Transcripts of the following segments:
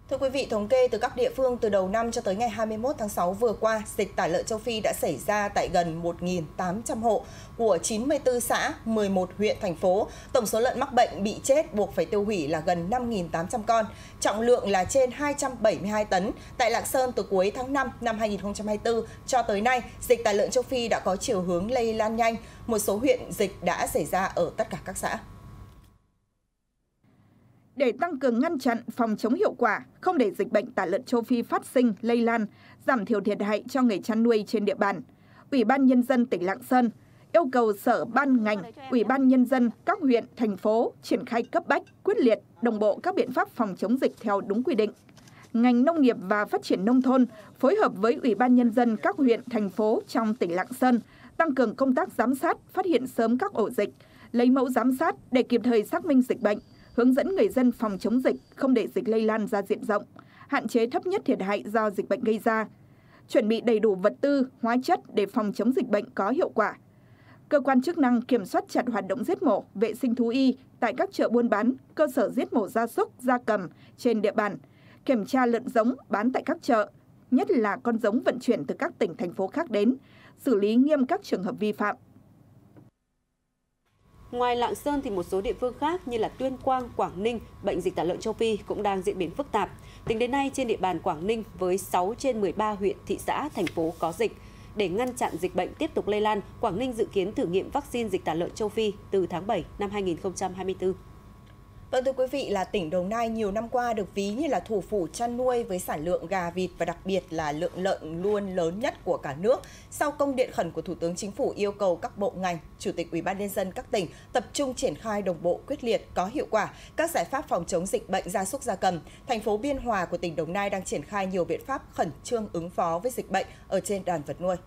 Thưa quý vị, thống kê từ các địa phương từ đầu năm cho tới ngày 21 tháng 6 vừa qua, dịch tả lợn châu Phi đã xảy ra tại gần 1.800 hộ của 94 xã, 11 huyện, thành phố. Tổng số lợn mắc bệnh bị chết buộc phải tiêu hủy là gần 5.800 con, trọng lượng là trên 272 tấn. Tại Lạng Sơn, từ cuối tháng 5 năm 2024 cho tới nay, dịch tả lợn châu Phi đã có chiều hướng lây lan nhanh. Một số huyện dịch đã xảy ra ở tất cả các xã. Để tăng cường ngăn chặn, phòng chống hiệu quả, không để dịch bệnh tả lợn châu Phi phát sinh, lây lan, giảm thiểu thiệt hại cho người chăn nuôi trên địa bàn, Ủy ban Nhân dân tỉnh Lạng Sơn yêu cầu Sở Ban ngành, Ủy ban Nhân dân các huyện, thành phố triển khai cấp bách, quyết liệt, đồng bộ các biện pháp phòng chống dịch theo đúng quy định. Ngành Nông nghiệp và Phát triển Nông thôn phối hợp với Ủy ban Nhân dân các huyện, thành phố trong tỉnh Lạng Sơn tăng cường công tác giám sát, phát hiện sớm các ổ dịch, lấy mẫu giám sát để kịp thời xác minh dịch bệnh, hướng dẫn người dân phòng chống dịch, không để dịch lây lan ra diện rộng, hạn chế thấp nhất thiệt hại do dịch bệnh gây ra, chuẩn bị đầy đủ vật tư, hóa chất để phòng chống dịch bệnh có hiệu quả. Cơ quan chức năng kiểm soát chặt hoạt động giết mổ, vệ sinh thú y tại các chợ buôn bán, cơ sở giết mổ gia súc, gia cầm trên địa bàn, kiểm tra lợn giống bán tại các chợ, nhất là con giống vận chuyển từ các tỉnh, thành phố khác đến, xử lý nghiêm các trường hợp vi phạm. Ngoài Lạng Sơn thì một số địa phương khác như là Tuyên Quang, Quảng Ninh, bệnh dịch tả lợn châu Phi cũng đang diễn biến phức tạp. Tính đến nay trên địa bàn Quảng Ninh với 6 trên 13 huyện, thị xã, thành phố có dịch. Để ngăn chặn dịch bệnh tiếp tục lây lan, Quảng Ninh dự kiến thử nghiệm vaccine dịch tả lợn châu Phi từ tháng 7 năm 2024. Vâng, thưa quý vị, là tỉnh Đồng Nai nhiều năm qua được ví như là thủ phủ chăn nuôi với sản lượng gà, vịt và đặc biệt là lượng lợn luôn lớn nhất của cả nước. Sau công điện khẩn của Thủ tướng Chính phủ yêu cầu các bộ ngành, Chủ tịch Ủy ban Nhân dân các tỉnh tập trung triển khai đồng bộ, quyết liệt, có hiệu quả các giải pháp phòng chống dịch bệnh gia súc gia cầm, thành phố Biên Hòa của tỉnh Đồng Nai đang triển khai nhiều biện pháp khẩn trương ứng phó với dịch bệnh ở trên đàn vật nuôi.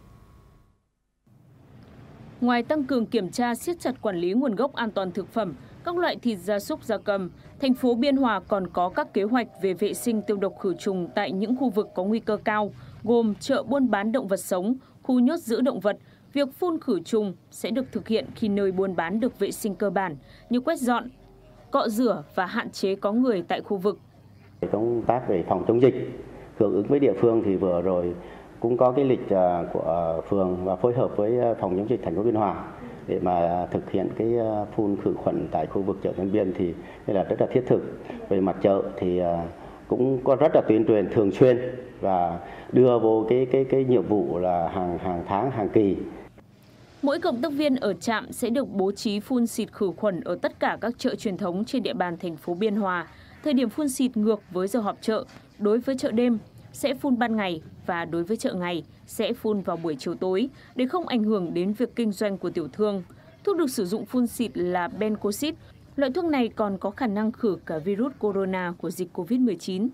Ngoài tăng cường kiểm tra, siết chặt quản lý nguồn gốc an toàn thực phẩm, các loại thịt gia súc gia cầm, thành phố Biên Hòa còn có các kế hoạch về vệ sinh tiêu độc khử trùng tại những khu vực có nguy cơ cao, gồm chợ buôn bán động vật sống, khu nhốt giữ động vật. Việc phun khử trùng sẽ được thực hiện khi nơi buôn bán được vệ sinh cơ bản như quét dọn, cọ rửa và hạn chế có người tại khu vực. Công tác về phòng chống dịch, hưởng ứng với địa phương thì vừa rồi cũng có cái lịch của phường và phối hợp với phòng chống dịch thành phố Biên Hòa để mà thực hiện cái phun khử khuẩn tại khu vực chợ Tân Biên thì đây là rất là thiết thực. Về mặt chợ thì cũng có rất là tuyên truyền thường xuyên và đưa vô cái nhiệm vụ là hàng tháng, hàng kỳ. Mỗi cộng tác viên ở trạm sẽ được bố trí phun xịt khử khuẩn ở tất cả các chợ truyền thống trên địa bàn thành phố Biên Hòa. Thời điểm phun xịt ngược với giờ họp chợ, đối với chợ đêm sẽ phun ban ngày và đối với chợ ngày sẽ phun vào buổi chiều tối để không ảnh hưởng đến việc kinh doanh của tiểu thương. Thuốc được sử dụng phun xịt là Bencoxib. Loại thuốc này còn có khả năng khử cả virus corona của dịch Covid-19.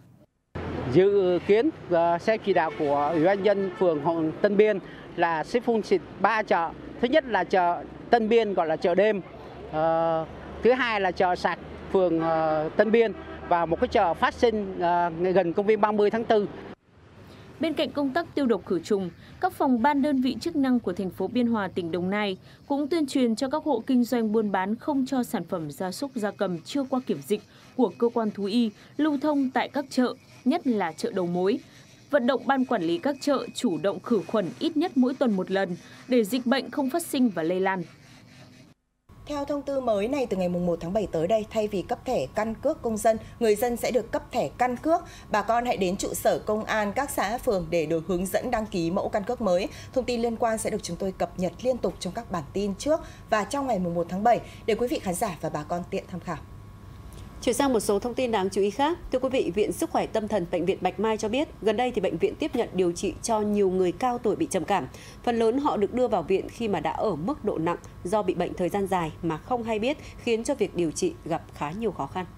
Dự kiến sẽ chỉ đạo của Ủy ban nhân dân phường Tân Biên là sẽ phun xịt 3 chợ. Thứ nhất là chợ Tân Biên gọi là chợ đêm. Thứ hai là chợ sạch phường Tân Biên và một cái chợ phát sinh gần công viên 30 tháng 4. Bên cạnh công tác tiêu độc khử trùng, các phòng ban đơn vị chức năng của thành phố Biên Hòa, tỉnh Đồng Nai cũng tuyên truyền cho các hộ kinh doanh buôn bán không cho sản phẩm gia súc gia cầm chưa qua kiểm dịch của cơ quan thú y lưu thông tại các chợ, nhất là chợ đầu mối. Vận động ban quản lý các chợ chủ động khử khuẩn ít nhất mỗi tuần một lần để dịch bệnh không phát sinh và lây lan. Theo thông tư mới này, từ ngày 1 tháng 7 tới đây, thay vì cấp thẻ căn cước công dân, người dân sẽ được cấp thẻ căn cước. Bà con hãy đến trụ sở công an các xã phường để được hướng dẫn đăng ký mẫu căn cước mới. Thông tin liên quan sẽ được chúng tôi cập nhật liên tục trong các bản tin trước và trong ngày 1 tháng 7 để quý vị khán giả và bà con tiện tham khảo. Chuyển sang một số thông tin đáng chú ý khác. Thưa quý vị, Viện Sức khỏe Tâm thần Bệnh viện Bạch Mai cho biết, gần đây thì bệnh viện tiếp nhận điều trị cho nhiều người cao tuổi bị trầm cảm. Phần lớn họ được đưa vào viện khi mà đã ở mức độ nặng do bị bệnh thời gian dài mà không hay biết, khiến cho việc điều trị gặp khá nhiều khó khăn.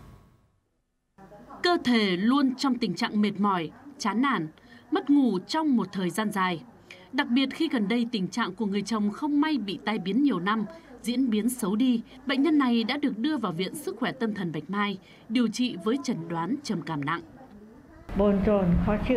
Cơ thể luôn trong tình trạng mệt mỏi, chán nản, mất ngủ trong một thời gian dài. Đặc biệt khi gần đây tình trạng của người chồng không may bị tai biến nhiều năm, diễn biến xấu đi, bệnh nhân này đã được đưa vào Viện Sức khỏe Tâm thần Bạch Mai điều trị với chẩn đoán trầm cảm nặng. Bồn chồn, khó chịu,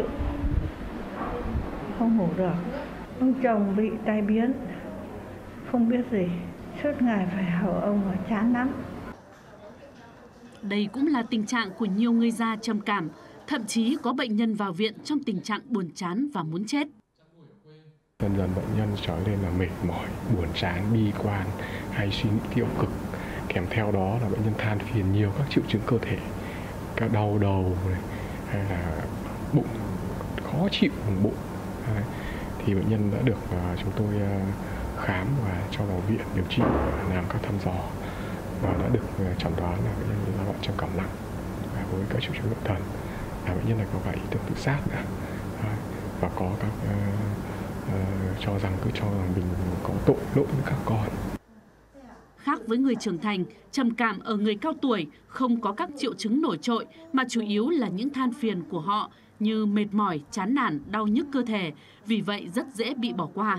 không ngủ được. Ông chồng bị tai biến, không biết gì, suốt ngày phải hầu ông và chán lắm. Đây cũng là tình trạng của nhiều người già trầm cảm. Thậm chí có bệnh nhân vào viện trong tình trạng buồn chán và muốn chết. Dần dần bệnh nhân trở nên là mệt mỏi, buồn chán, bi quan hay suy nghĩ tiêu cực. Kèm theo đó là bệnh nhân than phiền nhiều các triệu chứng cơ thể, các đau đầu này, hay là bụng khó chịu vùng bụng. Thì bệnh nhân đã được chúng tôi khám và cho vào viện điều trị, làm các thăm dò và đã được chẩn đoán là bệnh nhân là bệnh trầm cảm nặng với các triệu chứng loạn thần. Bệnh nhân này có cả ý tưởng tự sát nữa và có các cho rằng mình có tội lỗi với các con. Khác với người trưởng thành, trầm cảm ở người cao tuổi không có các triệu chứng nổi trội mà chủ yếu là những than phiền của họ như mệt mỏi, chán nản, đau nhức cơ thể, vì vậy rất dễ bị bỏ qua.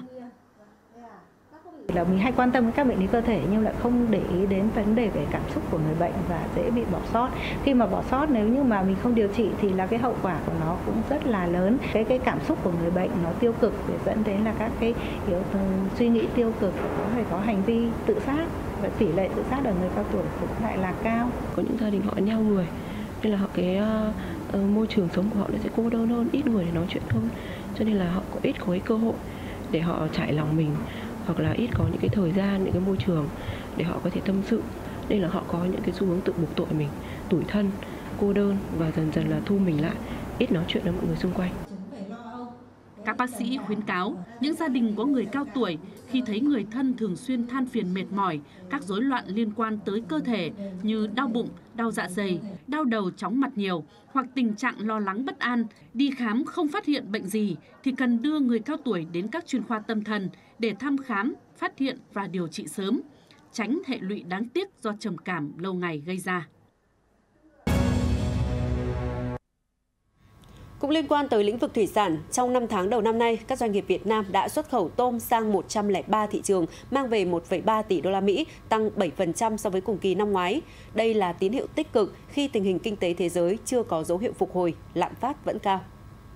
Là mình hay quan tâm đến các bệnh lý cơ thể nhưng lại không để ý đến vấn đề về cảm xúc của người bệnh và dễ bị bỏ sót. Khi mà bỏ sót nếu như mà mình không điều trị thì là cái hậu quả của nó cũng rất là lớn. Cái cảm xúc của người bệnh nó tiêu cực để dẫn đến là các cái suy nghĩ tiêu cực, có thể có hành vi tự sát và tỷ lệ tự sát ở người cao tuổi cũng lại là cao. Có những gia đình họ neo người nên là họ môi trường sống của họ sẽ cô đơn hơn, ít người để nói chuyện hơn, cho nên là họ có ít có cái cơ hội để họ trải lòng mình, hoặc là ít có những cái thời gian, những cái môi trường để họ có thể tâm sự, nên là họ có những cái xu hướng tự buộc tội mình, tủi thân, cô đơn và dần dần là thu mình lại, ít nói chuyện với mọi người xung quanh. Các bác sĩ khuyến cáo những gia đình có người cao tuổi khi thấy người thân thường xuyên than phiền mệt mỏi, các rối loạn liên quan tới cơ thể như đau bụng, đau dạ dày, đau đầu chóng mặt nhiều hoặc tình trạng lo lắng bất an, đi khám không phát hiện bệnh gì thì cần đưa người cao tuổi đến các chuyên khoa tâm thần để thăm khám, phát hiện và điều trị sớm, tránh hệ lụy đáng tiếc do trầm cảm lâu ngày gây ra. Cũng liên quan tới lĩnh vực thủy sản, trong 5 tháng đầu năm nay, các doanh nghiệp Việt Nam đã xuất khẩu tôm sang 103 thị trường, mang về 1,3 tỷ đô la Mỹ, tăng 7% so với cùng kỳ năm ngoái. Đây là tín hiệu tích cực khi tình hình kinh tế thế giới chưa có dấu hiệu phục hồi, lạm phát vẫn cao.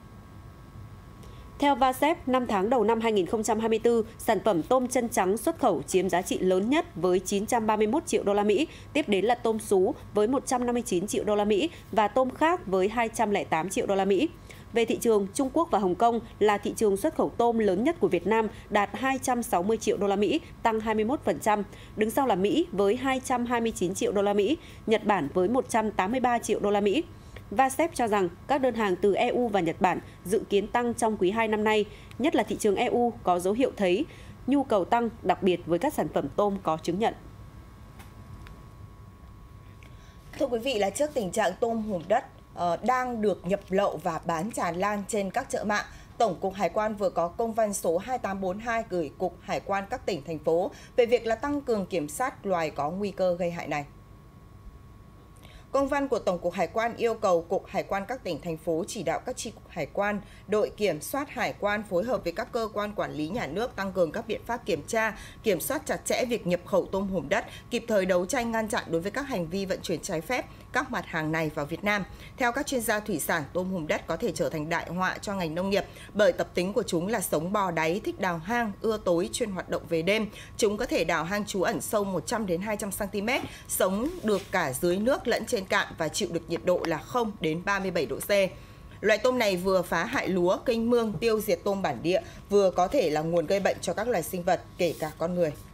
Theo Vasep, 5 tháng đầu năm 2024, sản phẩm tôm chân trắng xuất khẩu chiếm giá trị lớn nhất với 931 triệu đô la Mỹ, tiếp đến là tôm sú với 159 triệu đô la Mỹ và tôm khác với 208 triệu đô la Mỹ. Về thị trường, Trung Quốc và Hồng Kông là thị trường xuất khẩu tôm lớn nhất của Việt Nam, đạt 260 triệu đô la Mỹ, tăng 21%. Đứng sau là Mỹ với 229 triệu đô la Mỹ, Nhật Bản với 183 triệu đô la Mỹ. Vasep cho rằng các đơn hàng từ EU và Nhật Bản dự kiến tăng trong quý 2 năm nay, nhất là thị trường EU có dấu hiệu thấy nhu cầu tăng, đặc biệt với các sản phẩm tôm có chứng nhận. Thưa quý vị, là trước tình trạng tôm hùm đất đang được nhập lậu và bán tràn lan trên các chợ mạng, Tổng cục Hải quan vừa có công văn số 2842 gửi Cục Hải quan các tỉnh, thành phố về việc là tăng cường kiểm soát loài có nguy cơ gây hại này. Công văn của Tổng cục Hải quan yêu cầu Cục Hải quan các tỉnh, thành phố chỉ đạo các chi cục hải quan, đội kiểm soát hải quan phối hợp với các cơ quan quản lý nhà nước tăng cường các biện pháp kiểm tra, kiểm soát chặt chẽ việc nhập khẩu tôm hùm đất, kịp thời đấu tranh ngăn chặn đối với các hành vi vận chuyển trái phép các mặt hàng này vào Việt Nam. Theo các chuyên gia thủy sản, tôm hùm đất có thể trở thành đại họa cho ngành nông nghiệp bởi tập tính của chúng là sống bò đáy, thích đào hang, ưa tối, chuyên hoạt động về đêm. Chúng có thể đào hang trú ẩn sâu 100 đến 200 cm, sống được cả dưới nước lẫn trên cạn và chịu được nhiệt độ là 0 đến 37 độ C. Loại tôm này vừa phá hại lúa, kênh mương, tiêu diệt tôm bản địa, vừa có thể là nguồn gây bệnh cho các loài sinh vật, kể cả con người.